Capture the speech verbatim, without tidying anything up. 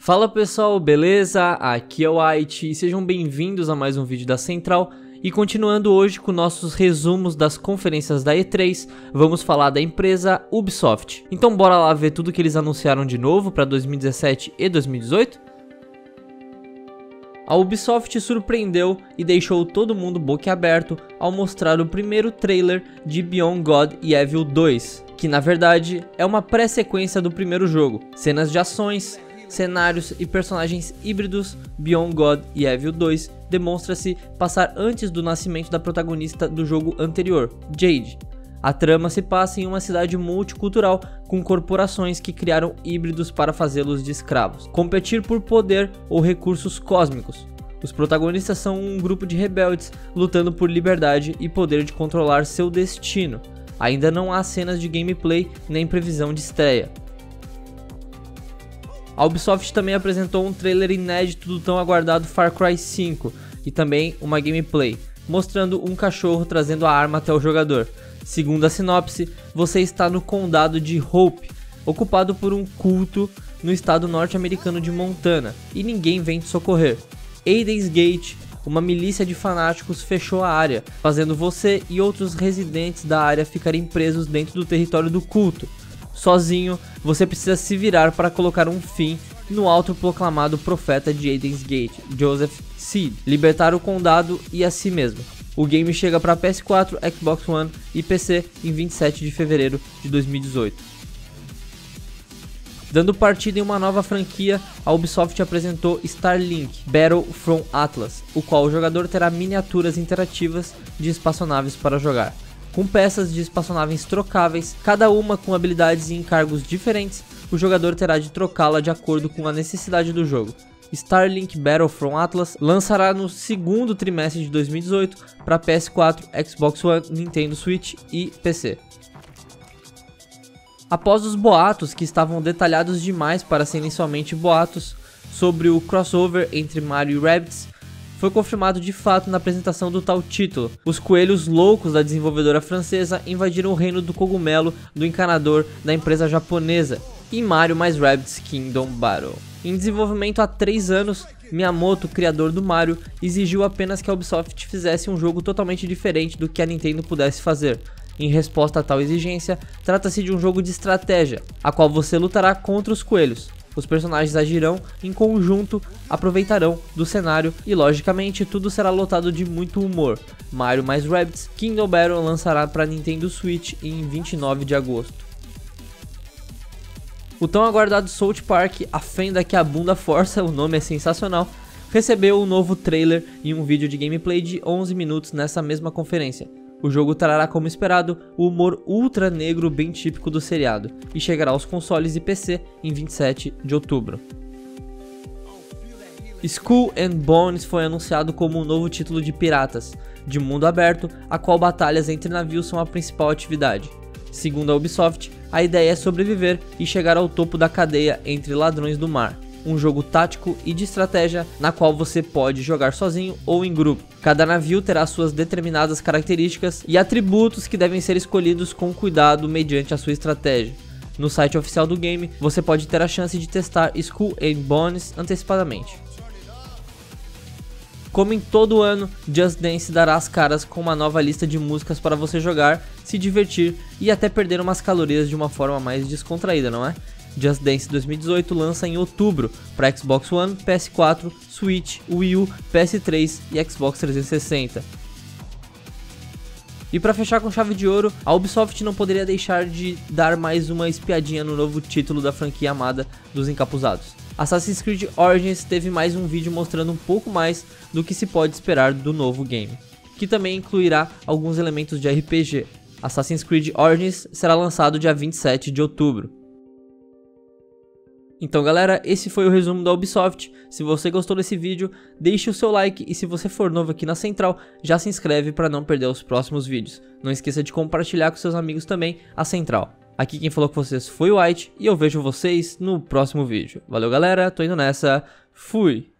Fala pessoal, beleza? Aqui é o White e sejam bem-vindos a mais um vídeo da Central. E continuando hoje com nossos resumos das conferências da E três, vamos falar da empresa Ubisoft. Então bora lá ver tudo que eles anunciaram de novo para dois mil e dezessete e dois mil e dezoito? A Ubisoft surpreendeu e deixou todo mundo boquiaberto ao mostrar o primeiro trailer de Beyond God e Evil dois, que na verdade é uma pré-sequência do primeiro jogo. Cenas de ações, cenários e personagens híbridos. Beyond God e Evil dois demonstra-se passar antes do nascimento da protagonista do jogo anterior, Jade. A trama se passa em uma cidade multicultural com corporações que criaram híbridos para fazê-los de escravos, competir por poder ou recursos cósmicos. Os protagonistas são um grupo de rebeldes lutando por liberdade e poder de controlar seu destino. Ainda não há cenas de gameplay nem previsão de estreia. A Ubisoft também apresentou um trailer inédito do tão aguardado Far Cry cinco e também uma gameplay, mostrando um cachorro trazendo a arma até o jogador. Segundo a sinopse, você está no condado de Hope, ocupado por um culto no estado norte-americano de Montana, e ninguém vem te socorrer. Aiden's Gate, uma milícia de fanáticos, fechou a área, fazendo você e outros residentes da área ficarem presos dentro do território do culto. Sozinho, você precisa se virar para colocar um fim no autoproclamado profeta de Aiden's Gate, Joseph Seed, libertar o condado e a si mesmo. O game chega para P S quatro, Xbox One e P C em vinte e sete de fevereiro de dois mil e dezoito. Dando partida em uma nova franquia, a Ubisoft apresentou Starlink Battle from Atlas, o qual o jogador terá miniaturas interativas de espaçonaves para jogar. Com peças de espaçonaves trocáveis, cada uma com habilidades e encargos diferentes, o jogador terá de trocá-la de acordo com a necessidade do jogo. Starlink Battle from Atlas lançará no segundo trimestre de dois mil e dezoito para P S quatro, Xbox One, Nintendo Switch e P C. Após os boatos, que estavam detalhados demais para serem somente boatos, sobre o crossover entre Mario e Rabbids, foi confirmado de fato na apresentação do tal título. Os coelhos loucos da desenvolvedora francesa invadiram o reino do cogumelo do encanador da empresa japonesa em Mario mais Rabbids Kingdom Battle. Em desenvolvimento há três anos, Miyamoto, criador do Mario, exigiu apenas que a Ubisoft fizesse um jogo totalmente diferente do que a Nintendo pudesse fazer. Em resposta a tal exigência, trata-se de um jogo de estratégia, a qual você lutará contra os coelhos. Os personagens agirão em conjunto, aproveitarão do cenário e logicamente tudo será lotado de muito humor. Mario mais Rabbids Kingdom Battle lançará para Nintendo Switch em vinte e nove de agosto. O tão aguardado South Park, a fenda que a bunda força, o nome é sensacional, recebeu um novo trailer e um vídeo de gameplay de onze minutos nessa mesma conferência. O jogo trará, como esperado, o humor ultra negro bem típico do seriado e chegará aos consoles e P C em vinte e sete de outubro. Skull and Bones foi anunciado como um novo título de piratas, de mundo aberto, a qual batalhas entre navios são a principal atividade. Segundo a Ubisoft, a ideia é sobreviver e chegar ao topo da cadeia entre ladrões do mar. Um jogo tático e de estratégia na qual você pode jogar sozinho ou em grupo. Cada navio terá suas determinadas características e atributos que devem ser escolhidos com cuidado mediante a sua estratégia. No site oficial do game, você pode ter a chance de testar Skull and Bones antecipadamente. Como em todo ano, Just Dance dará as caras com uma nova lista de músicas para você jogar, se divertir e até perder umas calorias de uma forma mais descontraída, não é? Just Dance dois mil e dezoito lança em outubro para Xbox One, P S quatro, Switch, Wii U, P S três e Xbox trezentos e sessenta. E para fechar com chave de ouro, a Ubisoft não poderia deixar de dar mais uma espiadinha no novo título da franquia amada dos encapuzados. Assassin's Creed Origins teve mais um vídeo mostrando um pouco mais do que se pode esperar do novo game, que também incluirá alguns elementos de R P G. Assassin's Creed Origins será lançado dia vinte e sete de outubro. Então galera, esse foi o resumo da Ubisoft. Se você gostou desse vídeo, deixe o seu like e se você for novo aqui na Central, já se inscreve para não perder os próximos vídeos. Não esqueça de compartilhar com seus amigos também a Central. Aqui quem falou com vocês foi o White e eu vejo vocês no próximo vídeo. Valeu galera, tô indo nessa, fui!